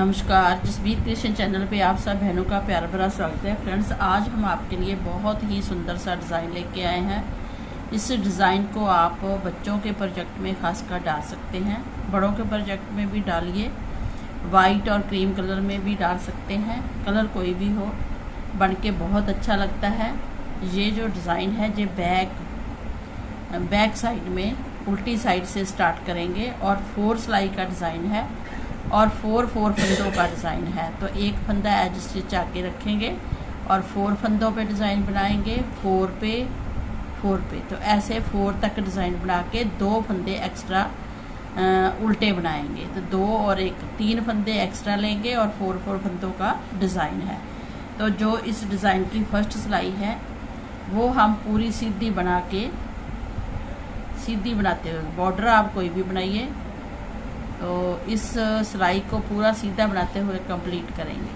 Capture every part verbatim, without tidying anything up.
नमस्कार, Jasbir creation channel पे आप सब बहनों का प्यार भरा स्वागत है। फ्रेंड्स, आज हम आपके लिए बहुत ही सुंदर सा डिज़ाइन लेके आए हैं। इस डिज़ाइन को आप बच्चों के प्रोजेक्ट में खासकर डाल सकते हैं, बड़ों के प्रोजेक्ट में भी डालिए, वाइट और क्रीम कलर में भी डाल सकते हैं, कलर कोई भी हो, बन के बहुत अच्छा लगता है। ये जो डिज़ाइन है ये बैक बैक साइड में उल्टी साइड से स्टार्ट करेंगे और फोर सिलाई का डिज़ाइन है और फोर फोर फंदों का डिज़ाइन है। तो एक फंदा एज स्टिच आके रखेंगे और फोर फंदों पे डिज़ाइन बनाएंगे, फोर पे फोर पे तो ऐसे फोर तक डिज़ाइन बना के दो फंदे एक्स्ट्रा उल्टे बनाएंगे। तो दो और एक तीन फंदे एक्स्ट्रा लेंगे और फोर फोर फंदों का डिज़ाइन है। तो जो इस डिज़ाइन की फर्स्ट सिलाई है वो हम पूरी सीधी बना के सीधी बनाते हुए, बॉर्डर आप कोई भी बनाइए, तो इस सिलाई को पूरा सीधा बनाते हुए कंप्लीट करेंगे।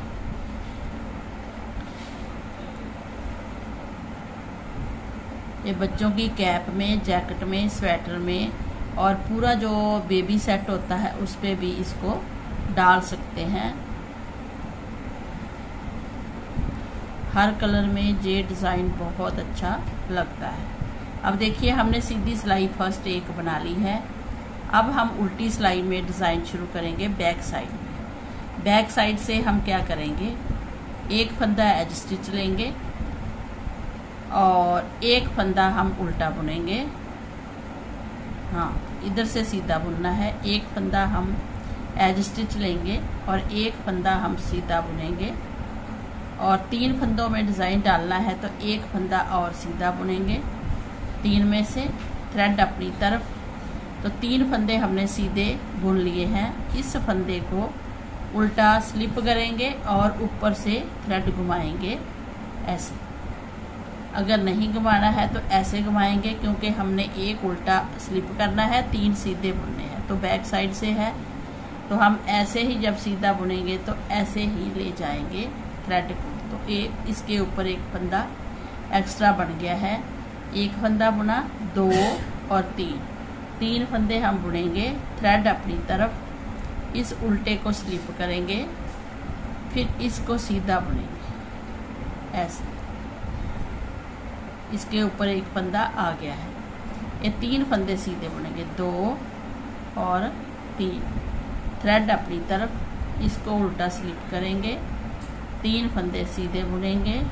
ये बच्चों की कैप में, जैकेट में, स्वेटर में और पूरा जो बेबी सेट होता है उस पे भी इसको डाल सकते हैं। हर कलर में ये डिज़ाइन बहुत अच्छा लगता है। अब देखिए, हमने सीधी सिलाई फर्स्ट एक बना ली है। अब हम उल्टी सिलाई में डिज़ाइन शुरू करेंगे बैक साइड में। बैक साइड से हम क्या करेंगे, एक फंदा एज स्टिच लेंगे और एक फंदा हम उल्टा बुनेंगे। हाँ, इधर से सीधा बुनना है। एक फंदा हम एज स्टिच लेंगे और एक फंदा हम सीधा बुनेंगे और तीन फंदों में डिज़ाइन डालना है तो एक फंदा और सीधा बुनेंगे। तीन में से थ्रेड अपनी तरफ, तो तीन फंदे हमने सीधे बुन लिए हैं। इस फंदे को उल्टा स्लिप करेंगे और ऊपर से थ्रेड घुमाएंगे ऐसे। अगर नहीं घुमाना है तो ऐसे घुमाएंगे, क्योंकि हमने एक उल्टा स्लिप करना है, तीन सीधे बुनने हैं। तो बैक साइड से है तो हम ऐसे ही जब सीधा बुनेंगे तो ऐसे ही ले जाएंगे थ्रेड को। तो एक इसके ऊपर एक फंदा एक्स्ट्रा बन गया है। एक फंदा बुना, दो और तीन तीन फंदे हम बुनेंगे, थ्रेड अपनी तरफ, इस उल्टे को स्लिप करेंगे, फिर इसको सीधा बुनेंगे ऐसे। इसके ऊपर एक फंदा आ गया है। ये तीन फंदे सीधे बुनेंगे, दो और तीन, थ्रेड अपनी तरफ, इसको उल्टा स्लिप करेंगे, तीन फंदे सीधे बुनेंगे,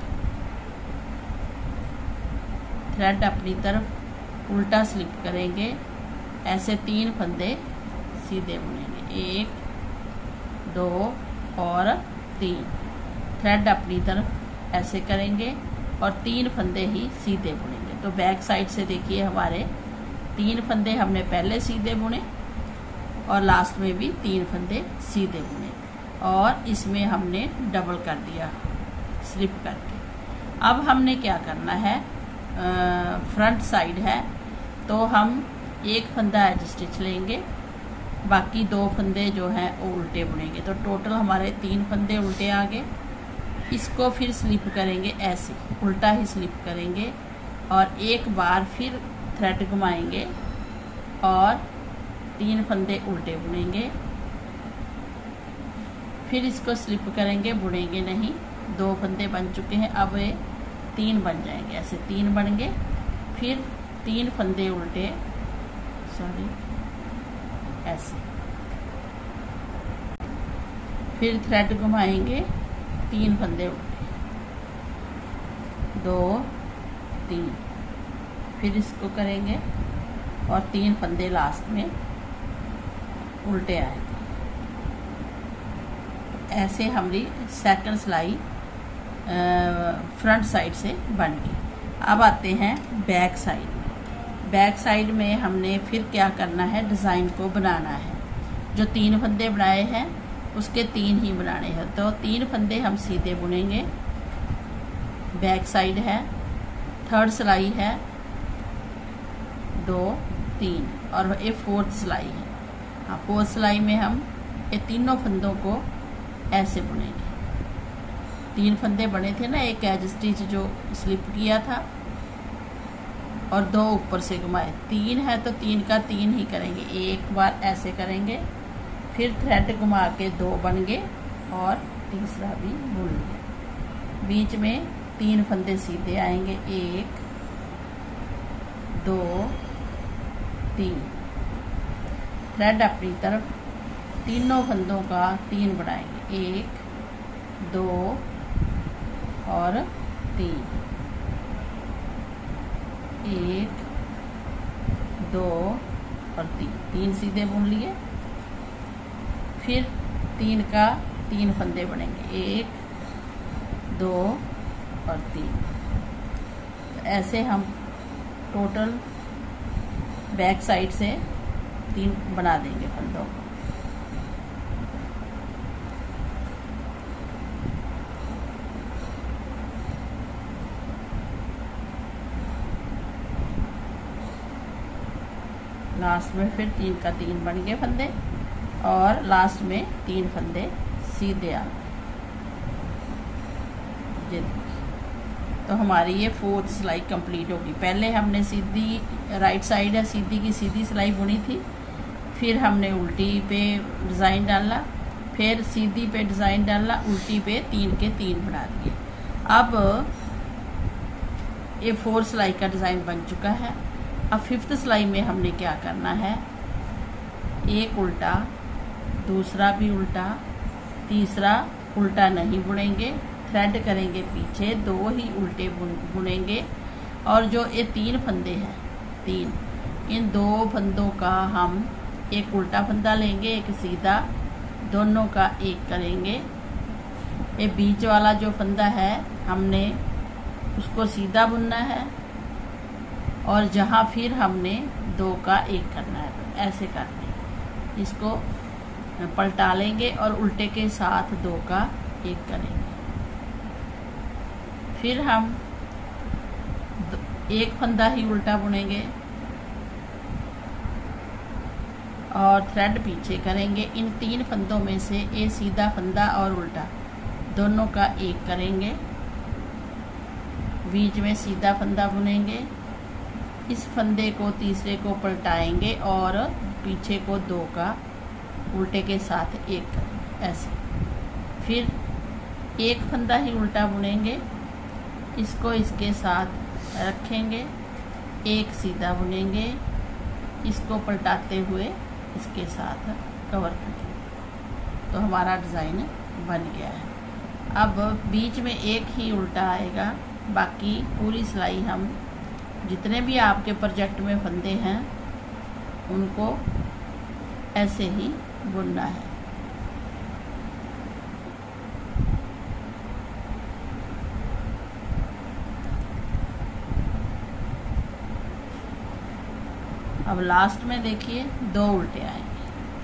थ्रेड अपनी तरफ, उल्टा स्लिप करेंगे, ऐसे तीन फंदे सीधे बुनेंगे, एक, दो और तीन, थ्रेड अपनी तरफ ऐसे करेंगे और तीन फंदे ही सीधे बुनेंगे। तो बैक साइड से देखिए, हमारे तीन फंदे हमने पहले सीधे बुने और लास्ट में भी तीन फंदे सीधे बुने और इसमें हमने डबल कर दिया स्लिप करके। अब हमने क्या करना है, फ्रंट साइड है तो हम एक फंदा एज स्टिच लेंगे, बाकी दो फंदे जो हैं वो उल्टे बुनेंगे। तो टोटल हमारे तीन फंदे उल्टे आ गए। इसको फिर स्लिप करेंगे ऐसे, उल्टा ही स्लिप करेंगे और एक बार फिर थ्रेड घुमाएंगे और तीन फंदे उल्टे बुनेंगे, फिर इसको स्लिप करेंगे, बुनेंगे नहीं। दो फंदे बन चुके हैं, अब ये तीन बन जाएंगे, ऐसे तीन बन गए। फिर तीन फंदे उल्टे, सॉरी ऐसे, फिर थ्रेड घुमाएंगे, तीन फंदे उल्टे, दो तीन, फिर इसको करेंगे और तीन फंदे लास्ट में उल्टे आएंगे। ऐसे हमारी सेकंड सिलाई फ्रंट साइड से बन गई। अब आते हैं बैक साइड में। बैक साइड में हमने फिर क्या करना है, डिज़ाइन को बनाना है। जो तीन फंदे बनाए हैं उसके तीन ही बनाने हैं। तो तीन फंदे हम सीधे बुनेंगे, बैक साइड है, थर्ड सिलाई है, दो तीन और ये फोर्थ सिलाई है। हाँ, फोर्थ सिलाई में हम ये तीनों फंदों को ऐसे बुनेंगे। तीन फंदे बने थे ना, एक एज स्टिच जो स्लिप किया था और दो ऊपर से घुमाए। तीन है तो तीन का तीन ही करेंगे। एक बार ऐसे करेंगे, फिर थ्रेड घुमा के दो बन गए और तीसरा भी बुन लिया। बीच में तीन फंदे सीधे आएंगे, एक दो तीन। थ्रेड अपनी तरफ तीनों फंदों का तीन बनाएंगे, एक दो और तीन, एक दो और तीन, तीन सीधे बुन लिए। फिर तीन का तीन फंदे बनेंगे, एक दो और तीन। तो ऐसे हम टोटल बैक साइड से तीन बना देंगे फंदों को। लास्ट में फिर तीन का तीन बन गए फंदे और लास्ट में तीन फंदे सीधे आ गए। तो हमारी ये फोर्थ सिलाई कंप्लीट होगी। पहले हमने सीधी राइट साइड है सीधी की सीधी सिलाई बुनी थी, फिर हमने उल्टी पे डिज़ाइन डाला, फिर सीधी पे डिज़ाइन डाला, उल्टी पे तीन के तीन बना दिए। अब ये फोर्थ सिलाई का डिज़ाइन बन चुका है। अब फिफ्थ सिलाई में हमने क्या करना है, एक उल्टा, दूसरा भी उल्टा, तीसरा उल्टा नहीं बुनेंगे, थ्रेड करेंगे पीछे, दो ही उल्टे बुन बुनेंगे और जो ये तीन फंदे हैं, तीन, इन दो फंदों का हम एक उल्टा फंदा लेंगे, एक सीधा, दोनों का एक करेंगे। ये बीच वाला जो फंदा है हमने उसको सीधा बुनना है और जहाँ फिर हमने दो का एक करना है। तो ऐसे करते हैं, इसको पलटा लेंगे और उल्टे के साथ दो का एक करेंगे। फिर हम एक फंदा ही उल्टा बुनेंगे और थ्रेड पीछे करेंगे। इन तीन फंदों में से एक सीधा फंदा और उल्टा दोनों का एक करेंगे, बीच में सीधा फंदा बुनेंगे, इस फंदे को तीसरे को पलटाएंगे और पीछे को दो का उल्टे के साथ एक करेंगे, ऐसे। फिर एक फंदा ही उल्टा बुनेंगे, इसको इसके साथ रखेंगे, एक सीधा बुनेंगे, इसको पलटाते हुए इसके साथ कवर करेंगे। तो हमारा डिज़ाइन बन गया है। अब बीच में एक ही उल्टा आएगा, बाकी पूरी सिलाई हम जितने भी आपके प्रोजेक्ट में फंदे हैं उनको ऐसे ही बुनना है। अब लास्ट में देखिए दो उल्टे आएंगे।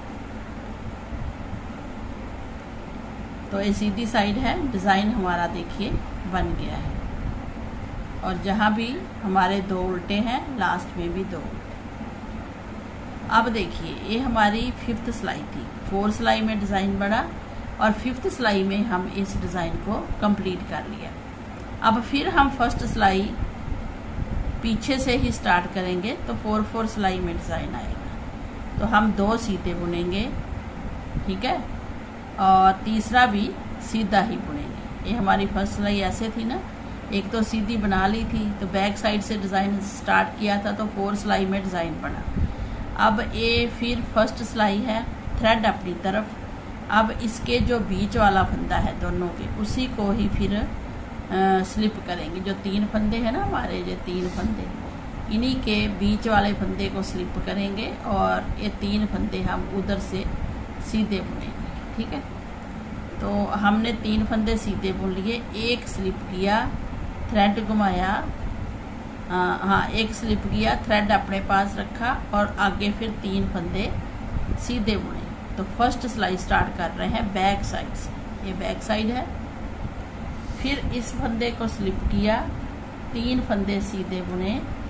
तो ये सीधी साइड है, डिज़ाइन हमारा देखिए बन गया है और जहाँ भी हमारे दो उल्टे हैं लास्ट में भी दो उल्टे। अब देखिए ये हमारी फिफ्थ सिलाई थी, फोर्थ सिलाई में डिज़ाइन बढ़ा और फिफ्थ सिलाई में हम इस डिज़ाइन को कंप्लीट कर लिया। अब फिर हम फर्स्ट सिलाई पीछे से ही स्टार्ट करेंगे तो फोर फोर सिलाई में डिज़ाइन आएगा। तो हम दो सीधे बुनेंगे, ठीक है, और तीसरा भी सीधा ही बुनेंगे। ये हमारी फर्स्ट सिलाई ऐसे थी ना, एक तो सीधी बना ली थी, तो बैक साइड से डिज़ाइन स्टार्ट किया था तो फोर सिलाई में डिज़ाइन बना। अब ये फिर फर्स्ट सिलाई है, थ्रेड अपनी तरफ। अब इसके जो बीच वाला फंदा है दोनों के, उसी को ही फिर आ, स्लिप करेंगे। जो तीन फंदे हैं ना हमारे, जो तीन फंदे, इन्हीं के बीच वाले फंदे को स्लिप करेंगे और ये तीन फंदे हम उधर से सीधे बुनेंगे, ठीक है। तो हमने तीन फंदे सीधे बुन लिए, एक स्लिप किया, थ्रेड घुमाया, हाँ एक स्लिप किया, थ्रेड अपने पास रखा और आगे फिर तीन फंदे सीधे बुने। तो फर्स्ट सिलाई स्टार्ट कर रहे हैं बैक साइड से, ये बैक साइड है। फिर इस फंदे को स्लिप किया, तीन फंदे सीधे बुने,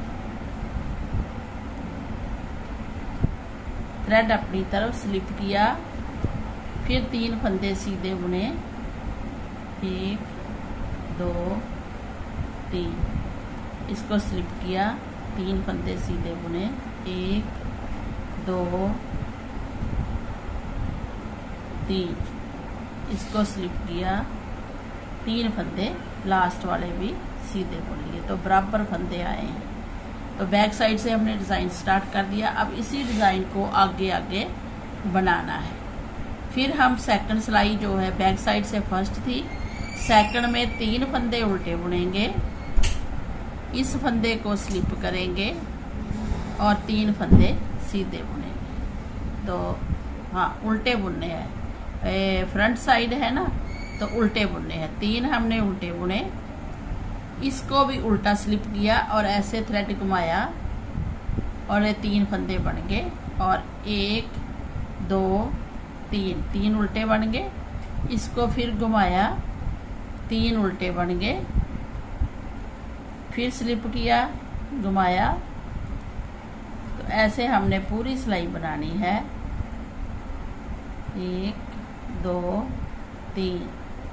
थ्रेड अपनी तरफ स्लिप किया, फिर तीन फंदे सीधे बुने, एक दो तीन, इसको स्लिप किया, तीन फंदे सीधे बुने, एक दो तीन, इसको स्लिप किया, तीन फंदे लास्ट वाले भी सीधे बुन लिए, तो बराबर फंदे आए हैं। तो बैक साइड से हमने डिज़ाइन स्टार्ट कर दिया। अब इसी डिज़ाइन को आगे आगे बनाना है। फिर हम सेकंड सिलाई जो है बैक साइड से फर्स्ट थी, सेकंड में तीन फंदे उल्टे बुनेंगे, इस फंदे को स्लिप करेंगे और तीन फंदे सीधे बुनेंगे। तो हाँ, उल्टे बुनने हैं, फ्रंट साइड है ना, तो उल्टे बुनने हैं। तीन हमने उल्टे बुने, इसको भी उल्टा स्लिप किया और ऐसे थ्रेड घुमाया और ये तीन फंदे बन गए। और एक दो तीन, तीन उल्टे बन गए, इसको फिर घुमाया, तीन उल्टे बन गए, फिर स्लिप किया, घुमाया। तो ऐसे हमने पूरी सिलाई बनानी है। एक दो तीन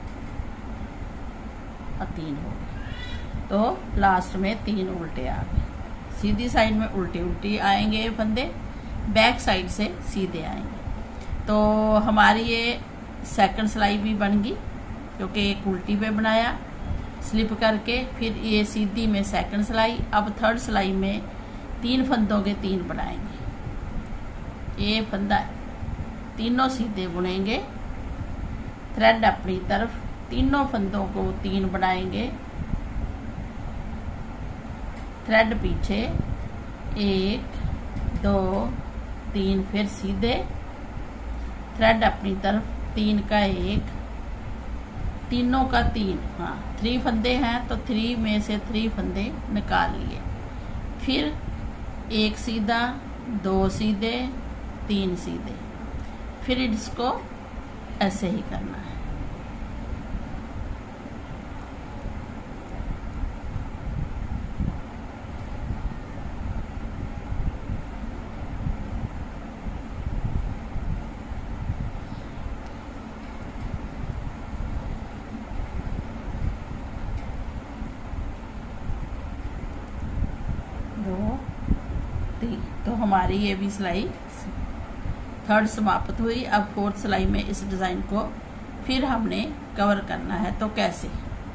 और तीन हो गए, तो लास्ट में तीन उल्टे आ गए। सीधी साइड में उल्टे उल्टे आएंगे फंदे, बैक साइड से सीधे आएंगे। तो हमारी ये सेकंड सिलाई भी बन गई, क्योंकि एक उल्टी पे बनाया स्लिप करके, फिर ये सीधी में सेकंड सिलाई। अब थर्ड सिलाई में तीन फंदों के तीन बनाएंगे। ये फंदा तीनों सीधे बुनेंगे, थ्रेड अपनी तरफ, तीनों फंदों को तीन बनाएंगे, थ्रेड पीछे, एक दो तीन, फिर सीधे, थ्रेड अपनी तरफ, तीन का एक, तीनों का तीन। हाँ, थ्री फंदे हैं तो थ्री में से थ्री फंदे निकाल लिए, फिर एक सीधा, दो सीधे, तीन सीधे, फिर इसको ऐसे ही करना है। दो तीन, तो हमारी ये भी सिलाई थर्ड समाप्त हुई। अब फोर्थ सिलाई में इस डिजाइन को फिर हमने कवर करना है। तो कैसे?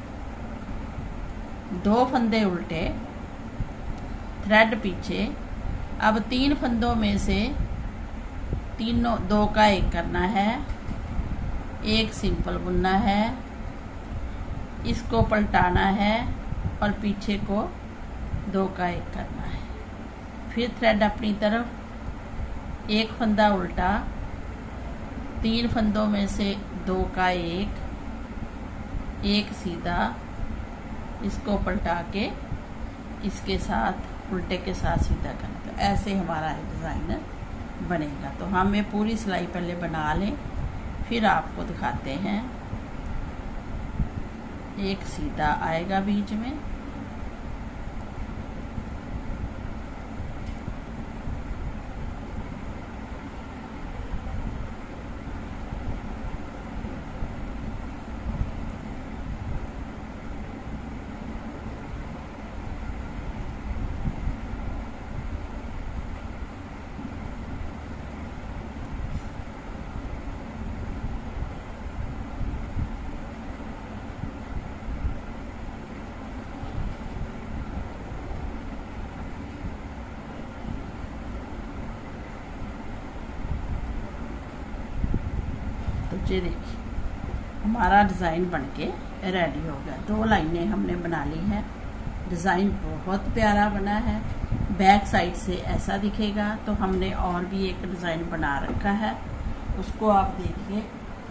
दो फंदे उल्टे, थ्रेड पीछे। अब तीन फंदों में से तीनों, दो का एक करना है, एक सिंपल बुनना है, इसको पलटाना है और पीछे को दो का एक करना है। फिर थ्रेड अपनी तरफ, एक फंदा उल्टा, तीन फंदों में से दो का एक, एक सीधा, इसको पलटा के इसके साथ उल्टे के साथ सीधा करना। तो ऐसे हमारा डिज़ाइन बनेगा। तो हम ये पूरी सिलाई पहले बना लें, फिर आपको दिखाते हैं। एक सीधा आएगा बीच में, ये देखिए हमारा डिज़ाइन बनके रेडी हो गया। दो लाइनें हमने बना ली हैं। डिज़ाइन बहुत प्यारा बना है। बैक साइड से ऐसा दिखेगा। तो हमने और भी एक डिज़ाइन बना रखा है, उसको आप देखिए।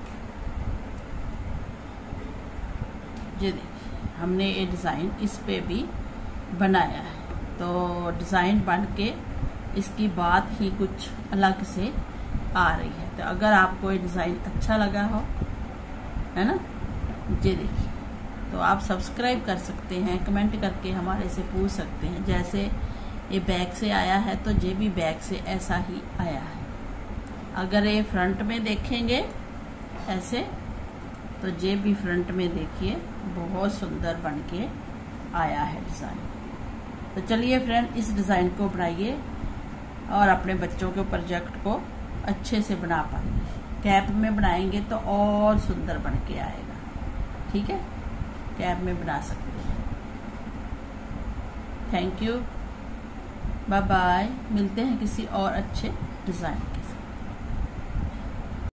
ये देखिए हमने ये डिज़ाइन इस पे भी बनाया है। तो डिज़ाइन बन के इसकी बात ही कुछ अलग से आ रही है। तो अगर आपको ये डिज़ाइन अच्छा लगा हो, है ना, ये देखिए, तो आप सब्सक्राइब कर सकते हैं, कमेंट करके हमारे से पूछ सकते हैं। जैसे ये बैक से आया है तो ये भी बैक से ऐसा ही आया है। अगर ये फ्रंट में देखेंगे ऐसे, तो ये भी फ्रंट में देखिए बहुत सुंदर बन के आया है डिज़ाइन। तो चलिए फ्रेंड, इस डिज़ाइन को बनाइए और अपने बच्चों के प्रोजेक्ट को अच्छे से बना पाएंगे। कैप में बनाएंगे तो और सुंदर बन के आएगा। ठीक है, कैप में बना सकते हैं। Thank you, bye bye. मिलते हैं किसी और अच्छे डिजाइन के साथ।